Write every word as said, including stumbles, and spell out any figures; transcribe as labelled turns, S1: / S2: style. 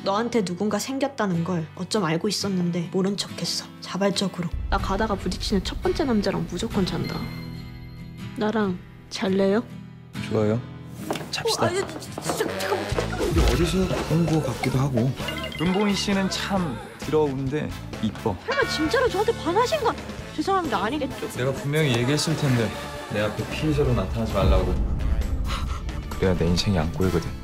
S1: 너한테 누군가 생겼다는 걸 어쩜 알고 있었는데 모른 척했어. 자발적으로. 나 가다가 부딪히는 첫 번째 남자랑 무조건 잔다. 나랑 잘래요?
S2: 좋아요. 잡시다.
S1: 어, 아니, 진짜, 잠깐만, 잠깐만.
S2: 우리 어디서 본 거 같기도 하고. 은봉이 씨는 참 더러운데 이뻐.
S1: 설마 진짜로 저한테 반하신 건 죄송합니다. 아니겠죠?
S2: 내가 분명히 얘기했을 텐데 내 앞에 피해자로 나타나지 말라고. 그래야 내 인생이 안 꼬이거든.